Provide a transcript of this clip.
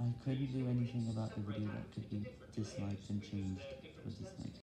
I couldn't do anything about the video that could be disliked and changed for disliked.